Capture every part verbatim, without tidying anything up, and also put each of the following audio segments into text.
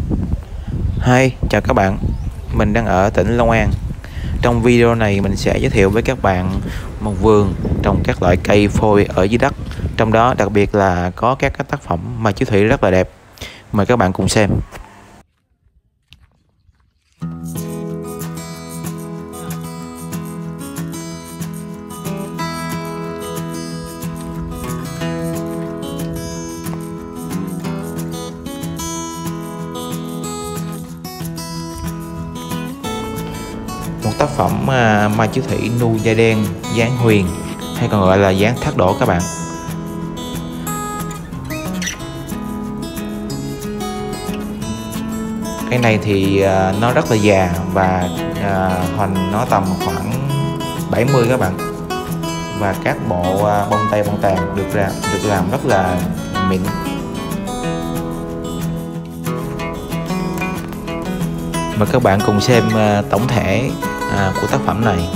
Hi, chào các bạn. Mình đang ở tỉnh Long An. Trong video này mình sẽ giới thiệu với các bạn một vườn trồng các loại cây phôi ở dưới đất. Trong đó đặc biệt là có các cái tác phẩm Mai Chí Thủy rất là đẹp. Mời các bạn cùng xem. Một tác phẩm uh, Mai Chí Thủy nu da đen dáng huyền, hay còn gọi là dáng thác đổ các bạn. Cái này thì uh, nó rất là già và uh, hoành nó tầm khoảng bảy mươi các bạn. Và các bộ uh, bông tay bông tàn được ra được làm rất là mịn. Mời các bạn cùng xem uh, tổng thể uh, của tác phẩm này.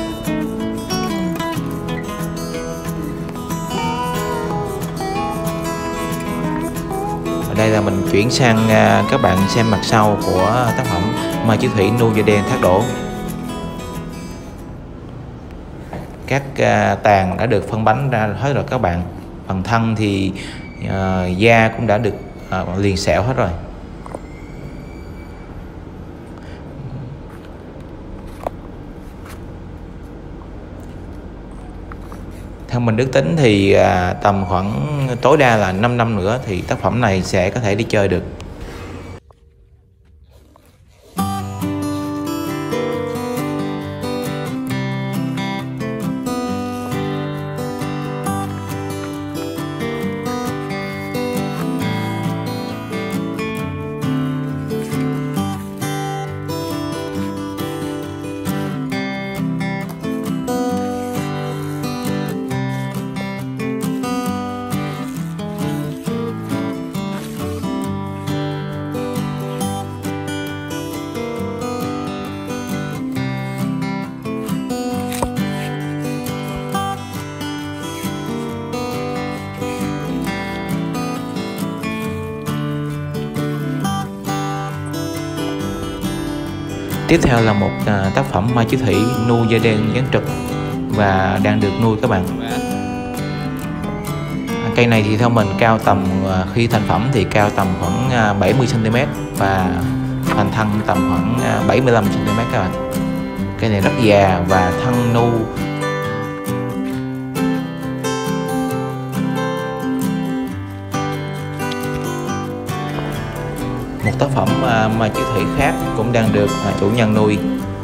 Ở đây là mình chuyển sang uh, các bạn xem mặt sau của tác phẩm Mai Chí Thủy nu da đen thác đổ. Các uh, tàn đã được phân bánh ra hết rồi các bạn. Phần thân thì uh, da cũng đã được uh, liền sẹo hết rồi. Theo mình ước tính thì à, tầm khoảng tối đa là năm năm nữa thì tác phẩm này sẽ có thể đi chơi được. Tiếp theo là một à, tác phẩm Mai Chí Thủy nu da đen dáng trực và đang được nuôi các bạn. Cây này thì theo mình cao tầm à, khi thành phẩm thì cao tầm khoảng à, bảy mươi xăng ti mét và thành thân tầm khoảng à, bảy mươi lăm xăng ti mét các bạn. Cây này rất già và thân nu. Một tác phẩm Mai Chí Thủy khác cũng đang được chủ nhân nuôi.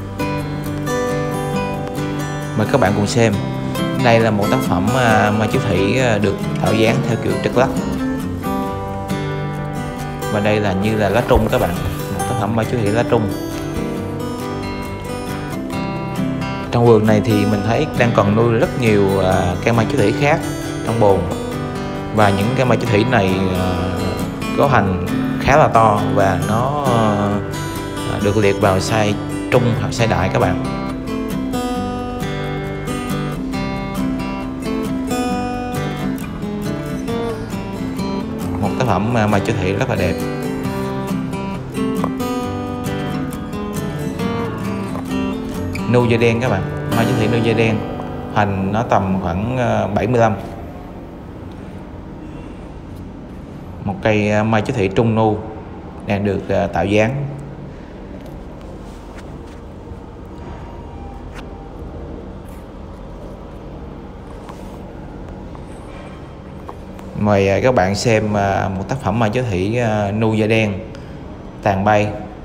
Mời các bạn cùng xem. Đây là một tác phẩm Mai Chí Thủy được tạo dáng theo kiểu trật lắc. Và đây là như là lá trung các bạn. Một tác phẩm Mai Chí Thủy lá trung. Trong vườn này thì mình thấy đang còn nuôi rất nhiều cây Mai Chí Thủy khác trong bồn. Và những cây Mai Chí Thủy này có hành khá là to và nó được liệt vào size trung hoặc size đại các bạn. Một tác phẩm Mai Chí Thủy rất là đẹp. Nu da đen các bạn, Mai Chí Thủy nu da đen, hành nó tầm khoảng bảy mươi lăm. Một cây Mai Chí Thủy trung nu đang được uh, tạo dáng. Mời uh, các bạn xem uh, một tác phẩm Mai Chí Thủy uh, nu da đen tàn bay.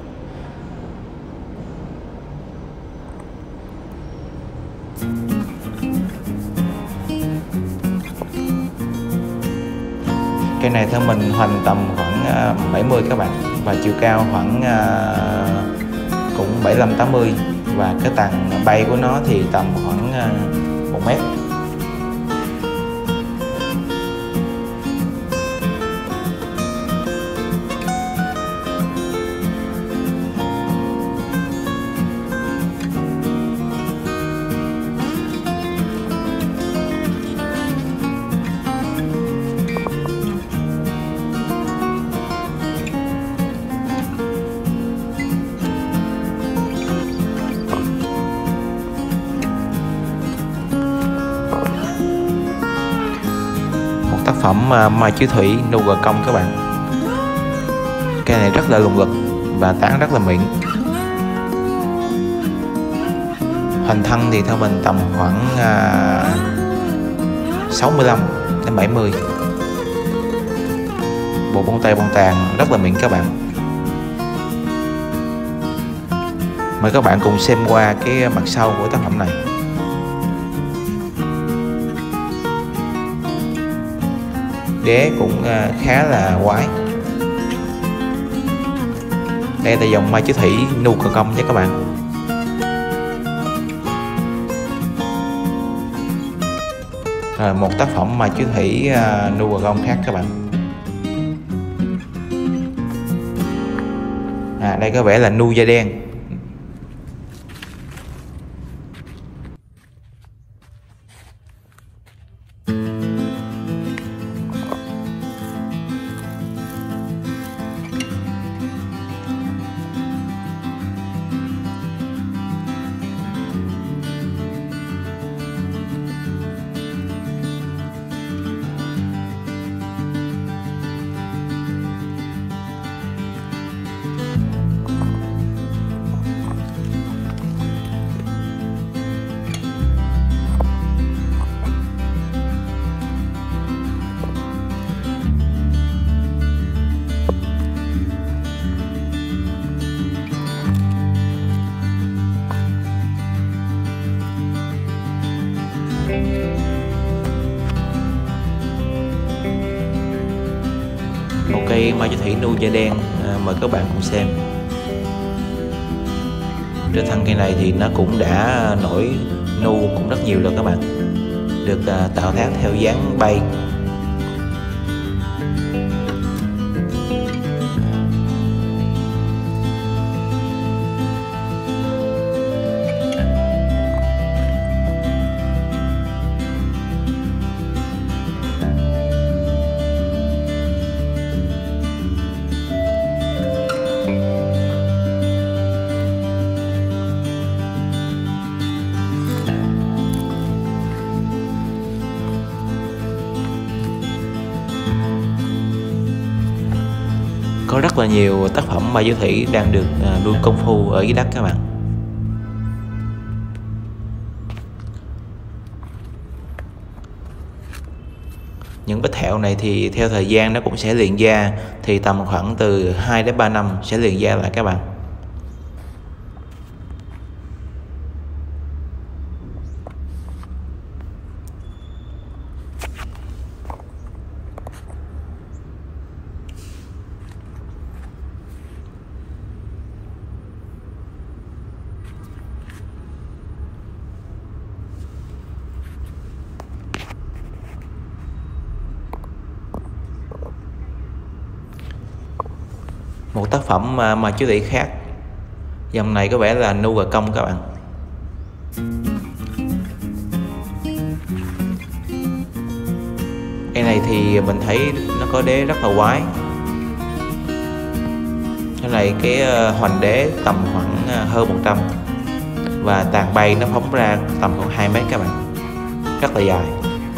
Cây này theo mình hoành tầm khoảng bảy mươi các bạn và chiều cao khoảng cũng bảy mươi lăm tám mươi và cái tàn bay của nó thì tầm khoảng một mét. phẩm mai chiếu thủy nu gò công các bạn. Cây này rất là lùng lực và tán rất là mịn. Hoành thân thì theo mình tầm khoảng uh, sáu mươi lăm đến bảy mươi. Bộ bông tay bông tàn rất là mịn các bạn. Mời các bạn cùng xem qua cái mặt sau của tác phẩm này. Đế cũng khá là quái. Đây là dòng mai chiếu thủy nu gò công nha các bạn. À, một tác phẩm mai chiếu thủy uh, nu gò công khác các bạn. À, đây có vẻ là nu da đen. Một cây mai chiếu thủy nu da đen, à, mời các bạn cùng xem. Trên thân cây này thì nó cũng đã nổi nu cũng rất nhiều rồi các bạn. Được à, tạo thác theo dáng bay. Có rất là nhiều tác phẩm mai chiếu thủy đang được nuôi công phu ở dưới đất các bạn. Những vết thẹo này thì theo thời gian nó cũng sẽ liền da, thì tầm khoảng từ hai đến ba năm sẽ liền da lại các bạn. Một tác phẩm mai chiếu thủy khác, dòng này có vẻ là nu gò công các bạn. Cây này thì mình thấy nó có đế rất là quái. Cái này cái hoành đế tầm khoảng hơn một trăm và tàn bay nó phóng ra tầm khoảng hai mét các bạn, rất là dài.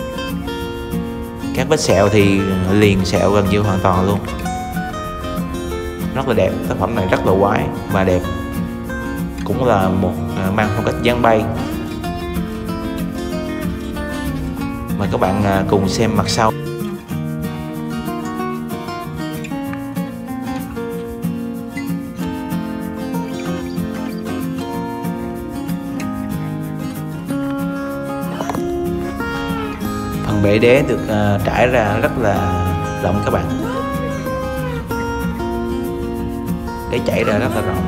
Các vết sẹo thì liền sẹo gần như hoàn toàn luôn, rất là đẹp. Tác phẩm này rất là quái và đẹp, cũng là một mang phong cách dáng bay. Mời các bạn cùng xem mặt sau. Phần bệ đế được uh, trải ra rất là rộng các bạn, để chảy ra rất là rộng.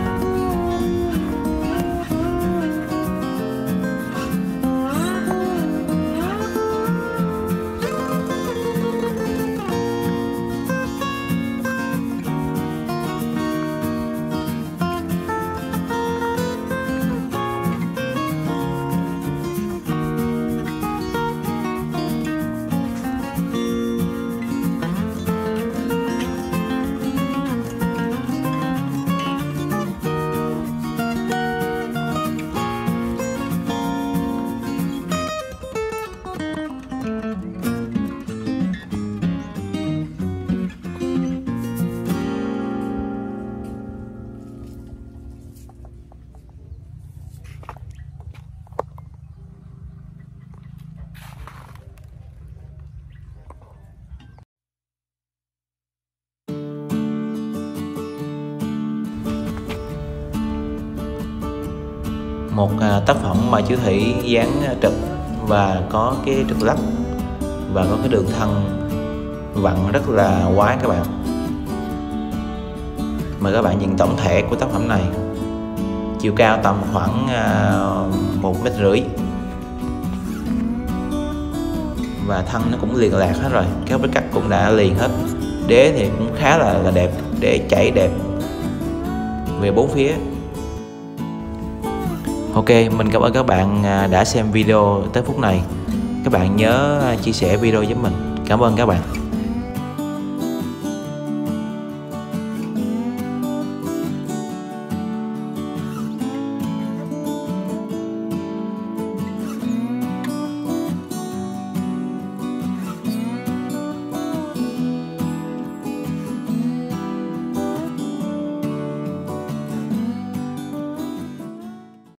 Một tác phẩm mà Chiếu Thủy dán trực và có cái trực lắc và có cái đường thân vặn rất là quái các bạn. Mời các bạn nhìn tổng thể của tác phẩm này. Chiều cao tầm khoảng một mét rưỡi và thân nó cũng liền lạc hết rồi, các vết cắt cũng đã liền hết. Đế thì cũng khá là, là đẹp, đế chảy đẹp về bốn phía. Ok, mình cảm ơn các bạn đã xem video tới phút này. Các bạn nhớ chia sẻ video với mình. Cảm ơn các bạn.